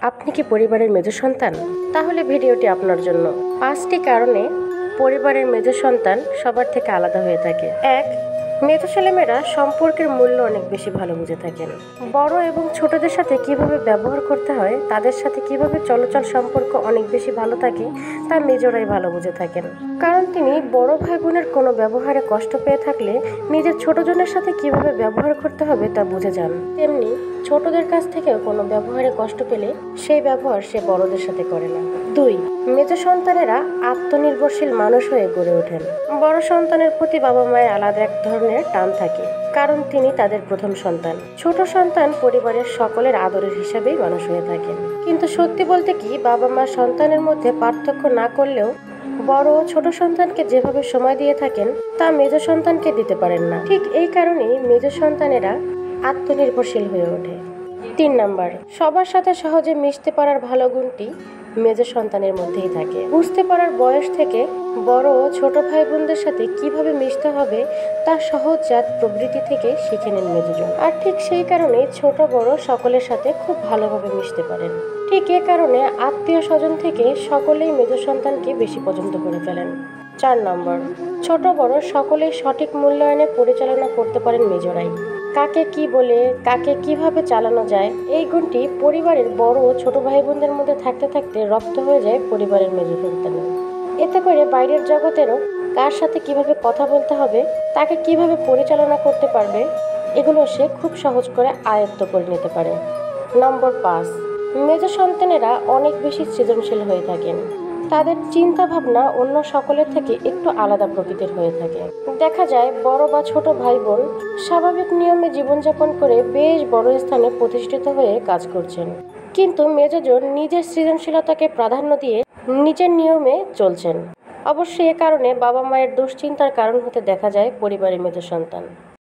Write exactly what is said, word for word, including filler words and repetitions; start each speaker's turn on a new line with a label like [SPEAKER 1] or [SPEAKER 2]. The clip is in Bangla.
[SPEAKER 1] আপনি কি পরিবারের মেজো সন্তান? তাহলে ভিডিওটি আপনার জন্য। পাঁচটি কারণে পরিবারের মেজো সন্তান সবার থেকে আলাদা হয়ে থাকে। এক, মেজো ছেলেমেয়েরা সম্পর্কের মূল্য অনেক বেশি ভালো বুঝে থাকেন। বড় এবং ছোটদের সাথে কিভাবে ব্যবহার করতে হয়, তাদের সাথে কিভাবে চলাচল সম্পর্ক অনেক বেশি ভালো থাকে তা মেজোরাই ভালো বুঝে থাকেন। কারণ তিনি বড় ভাই বোনের কোনো ব্যবহারে কষ্ট পেয়ে থাকলে নিজের ছোটজনের সাথে কিভাবে ব্যবহার করতে হবে তা বুঝে যান। তেমনি ছোটদের কাছ থেকেও কোনো ব্যবহারে কষ্ট পেলে সেই ব্যবহার সে বড়দের সাথে করে না। দুই, মেজো সন্তানেরা আত্মনির্ভরশীল মানুষ হয়ে গড়ে ওঠেন। বড় সন্তানের প্রতি বাবা মায়ের আলাদা এক ধরনের টান থাকে, কারণ তিনি তাদের প্রথম সন্তান। ছোট সন্তান পরিবারের সকলের আদরের হিসাবেই মানুষ হয়ে থাকেন। কিন্তু সত্যি বলতে কি, বাবা মা সন্তানের মধ্যে পার্থক্য না করলেও বড় ও ছোট সন্তানকে যেভাবে সময় দিয়ে থাকেন তা মেজো সন্তানকে দিতে পারেন না। ঠিক এই কারণেই মেজো সন্তানেরা আত্মনির্ভরশীল হয়ে ওঠে। তিন নাম্বার, সবার সাথে সহজে মিশতে পারার ভালো গুণটি মেজো সন্তানের মধ্যেই থাকে। বুঝতে পারার বয়স থেকে বড় ও ছোট ভাই বোনদের সাথে কিভাবে মিশতে হবে তা সহজজাত প্রবৃত্তি থেকে শিখে নেন মেজোজন। আর ঠিক সেই কারণে ছোট বড় সকলের সাথে খুব ভালোভাবে মিশতে পারেন। ঠিক এ কারণে আত্মীয় স্বজন থেকে সকলেই মেজো সন্তানকে বেশি পছন্দ করে ফেলেন। চার নম্বর, ছোট বড় সকলেই সঠিক মূল্যায়নে পরিচালনা করতে পারেন মেজোরাই। কাকে কি বলে কাকে কিভাবে চালানো যায়, এই গুণটি পরিবারের বড় ও ছোট ভাই বোনদের মধ্যে থাকতে থাকতে রপ্ত হয়ে যায় পরিবারের মেজো সন্তানে। এতে করে বাইরের জগতেরও কার সাথে কিভাবে কথা বলতে হবে, তাকে কিভাবে পরিচালনা করতে পারবে, এগুলো সে খুব সহজ করে আয়ত্ত করে নিতে পারে। নম্বর পাঁচ, মেজো সন্তানেরা অনেক বেশি সৃজনশীল হয়ে থাকেন। তাদের চিন্তা ভাবনা অন্য সকলের থেকে একটু আলাদা প্রকৃতির হয়ে থাকে। দেখা যায় বড় বা ছোট ভাই বোন স্বাভাবিক নিয়মে জীবনযাপন করে বেশ বড় স্থানে প্রতিষ্ঠিত হয়ে কাজ করছেন, কিন্তু মেজোজন নিজের সৃজনশীলতাকে প্রাধান্য দিয়ে নিজের নিয়মে চলছেন। অবশ্যই এ কারণে বাবা মায়ের দুশ্চিন্তার কারণ হতে দেখা যায় পরিবারের মেজো সন্তান।